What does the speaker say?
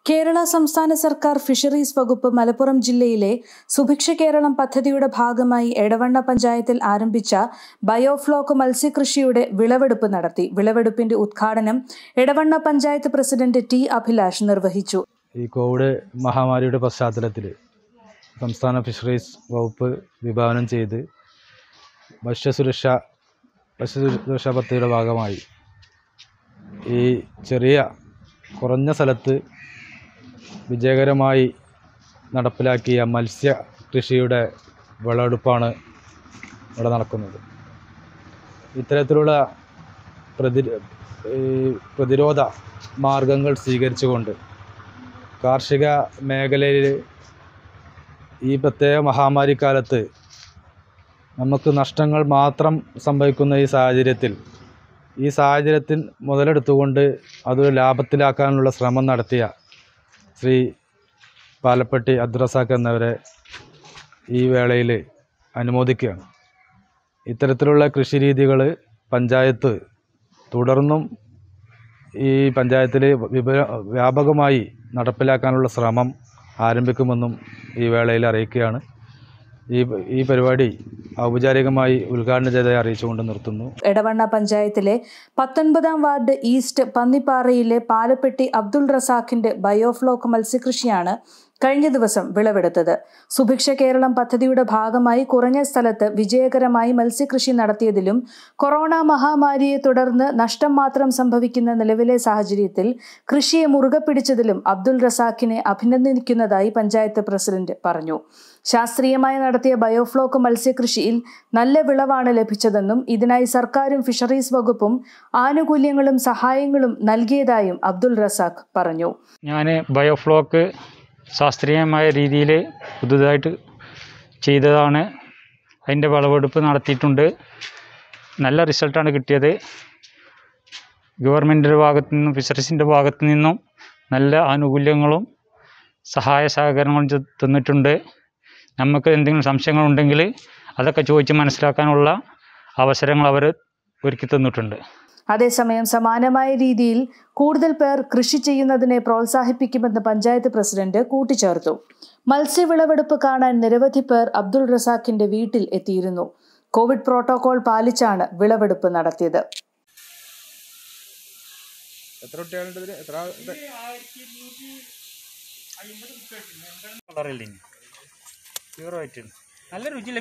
കേരള സംസ്ഥാന സർക്കാർ ഫിഷറീസ് വകുപ്പ് മലപ്പുറം ജില്ലയിലെ സുഭിക്ഷ കേരളം പദ്ധതിയുടെ ഭാഗമായി എടവണ പഞ്ചായത്തിൽ ആരംഭിച്ച ബയോഫ്ലോക്ക് മത്സ്യകൃഷിയുടെ വിളവെടുപ്പ് നടത്തി. വിളവെടുപ്പിന്റെ ഉദ്ഘാടനം എടവണ പഞ്ചായത്ത് പ്രസിഡന്റ് ടി അഭിലാഷ് നിർവഹിച്ചു. ഈ കോവിഡ് മഹാമാരിയുടെ പശ്ചാത്തലത്തിൽ സംസ്ഥാന ഫിഷറീസ് വകുപ്പ് വിഭാവനം ചെയ്ത് ഭക്ഷ്യസുരക്ഷാ പദ്ധതിയുടെ ഭാഗമായി ഈ കുറഞ്ഞ സ്ഥലത്ത് വിജയകരമായി നടപ്പിലാക്കിയ മത്സ്യ കൃഷിയുടെ വിളവെടുപ്പാണ് ഇവിടെ നടക്കുന്നത്. ഇത്തരത്തിലുള്ള പ്രതിരോധ മാർഗങ്ങൾ സ്വീകരിച്ചുകൊണ്ട് കാർഷിക മേഖലയിൽ ഈ പ്രത്യേക മഹാമാരി കാലത്ത് നമുക്ക് നഷ്ടങ്ങൾ മാത്രം സംഭവിക്കുന്ന ഈ സാഹചര്യത്തിൽ മുതലെടുത്തുകൊണ്ട് അതൊരു ലാഭത്തിലാക്കാനുള്ള ശ്രമം നടത്തിയ ശ്രീ പാലപ്പെട്ടി അബ്ദുറസാഖ് എന്നവരെ ഈ വേളയിൽ അനുമോദിക്കുകയാണ്. ഇത്തരത്തിലുള്ള കൃഷിരീതികൾ പഞ്ചായത്ത് തുടർന്നും ഈ പഞ്ചായത്തിൽ വ്യാപകമായി നടപ്പിലാക്കാനുള്ള ശ്രമം ആരംഭിക്കുമെന്നും ഈ വേളയിൽ അറിയിക്കുകയാണ്. ഈ പരിപാടി ഔപചാരികമായി ഉദ്ഘാടനം ചെയ്തതായി അറിയിച്ചുകൊണ്ട് നിർത്തുന്നു. എടവണ പഞ്ചായത്തിലെ 19-ാം വാർഡ് ഈസ്റ്റ് പന്നിപ്പാറയിലെ പാലപ്പെട്ടി അബ്ദുൾ റസാഖിന്റെ ബയോഫ്ലോക്ക് മത്സ്യകൃഷിയാണ് കഴിഞ്ഞ ദിവസം വിളവെടുത്തത്. സുഭിക്ഷ കേരളം പദ്ധതിയുടെ ഭാഗമായി കുറഞ്ഞ സ്ഥലത്ത് വിജയകരമായി മത്സ്യകൃഷി നടത്തിയതിലും കൊറോണ മഹാമാരിയെ തുടർന്ന് നഷ്ടം മാത്രം സംഭവിക്കുന്ന നിലവിലെ സാഹചര്യത്തിൽ കൃഷിയെ മുറുകെ പിടിച്ചതിലും അബ്ദുൾ റസാഖിനെ അഭിനന്ദിക്കുന്നതായി പഞ്ചായത്ത് പ്രസിഡന്റ് പറഞ്ഞു. ശാസ്ത്രീയമായി നടത്തിയ ബയോഫ്ലോക്ക് മത്സ്യകൃഷിയിൽ നല്ല വിളവാണ് ലഭിച്ചതെന്നും ഇതിനായി സർക്കാരും ഫിഷറീസ് വകുപ്പും ആനുകൂല്യങ്ങളും സഹായങ്ങളും നൽകിയതായും അബ്ദുൾ റസാഖ് പറഞ്ഞു. ഞാൻ ബയോഫ്ലോക്ക് ശാസ്ത്രീയമായ രീതിയിൽ പുതുതായിട്ട് ചെയ്തതാണ്. അതിൻ്റെ വിളവെടുപ്പ് നടത്തിയിട്ടുണ്ട്. നല്ല റിസൾട്ടാണ് കിട്ടിയത്. ഗവൺമെൻറ്റിൻ്റെ ഭാഗത്തു നിന്നും ഫിഷറീസിൻ്റെ ഭാഗത്തു നിന്നും നല്ല ആനുകൂല്യങ്ങളും സഹായ സഹകരണങ്ങളും തന്നിട്ടുണ്ട്. നമുക്ക് എന്തെങ്കിലും സംശയങ്ങളുണ്ടെങ്കിൽ അതൊക്കെ ചോദിച്ച് മനസ്സിലാക്കാനുള്ള അവസരങ്ങൾ അവർ ഒരുക്കി തന്നിട്ടുണ്ട്. അതേസമയം സമാനമായ രീതിയിൽ കൂടുതൽ പേർ കൃഷി ചെയ്യുന്നതിനെ പ്രോത്സാഹിപ്പിക്കുമെന്ന് പഞ്ചായത്ത് പ്രസിഡന്റ് കൂട്ടിച്ചേർത്തു. മത്സ്യവിളവെടുപ്പ് കാണാൻ നിരവധി പേർ അബ്ദുൾ റസാഖിന്റെ വീട്ടിൽ എത്തിയിരുന്നു. കോവിഡ് പ്രോട്ടോകോൾ പാലിച്ചാണ് വിളവെടുപ്പ് നടത്തിയത്. നല്ല രുചി.